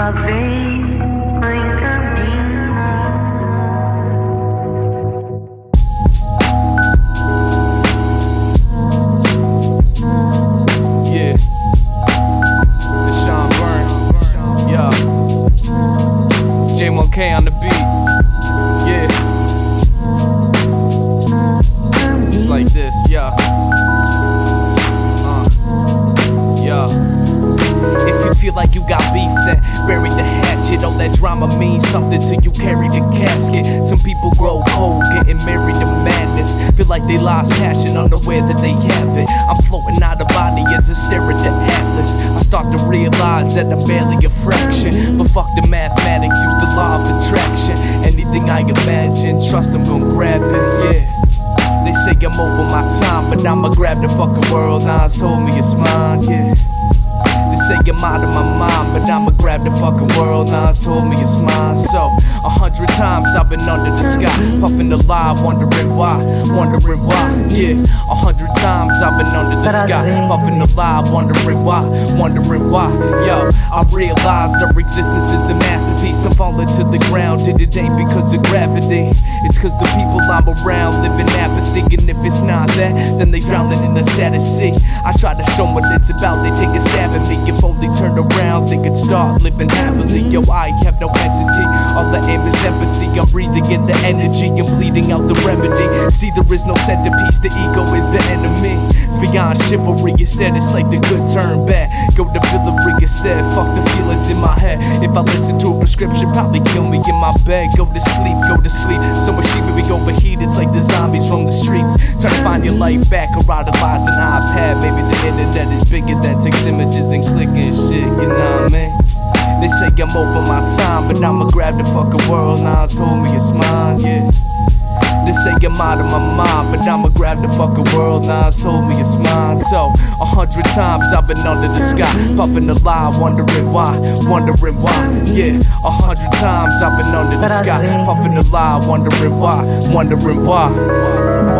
vez em caminho. Yeah, it's Sean Byrne. Yeah, J1K on the beat. Yeah, it's like this. Yeah, yeah. If you feel like you got beef, then bury the hatchet. All that drama means something till you carry the casket. Some people grow cold, getting married to madness. Feel like they lost passion, unaware that they have it. I'm floating out of body as I stare at the atlas. I start to realize that I'm barely a fraction. But fuck the mathematics, use the law of attraction. Anything I imagine, trust I'm gon' grab it, yeah. They say I'm over my time, but I'ma grab the fucking world. Nas told me it's mine, yeah. They say I'm out of my mind, but I'ma grab the fucking world. Nas told me it's mine. So 100 times I've been under the sky, puffing alive, wondering why, yeah. 100 times I've been under the sky, puffing alive, wondering why. Yo, I realize their existence is a masterpiece. I'm falling to the ground, and it ain't because of gravity. It's cause the people I'm around live in apathy. And if it's not that, then they drowning in the saddest sea. I try to show 'em what it's about, they take a stab at me. If only turned around, they could start living happily. Yo, I have no entity, all I am is empathy. I'm breathing in the energy and bleeding out the remedy. See, there is no centerpiece, the ego is the enemy. It's beyond chivalry, instead it's like the good turn bad. Go to Villery instead, fuck the feelings in my head. If I listen to a prescription, probably kill me in my bed. Go to sleep, so much shit we overheat, it's like the zombies from the streets. Trying to find your life back or idolize an iPad. Maybe the internet is bigger than takes images and clicking shit, you know what I mean? They say I'm over my time, but I'ma grab the fucking world. Nas told me it's mine, yeah. They say I'm out of my mind, but I'ma grab the fucking world. Nas told me it's mine. So 100 times I've been under the sky, puffing alive, wondering why, yeah. 100 times I've been under the sky, puffing alive, wondering why.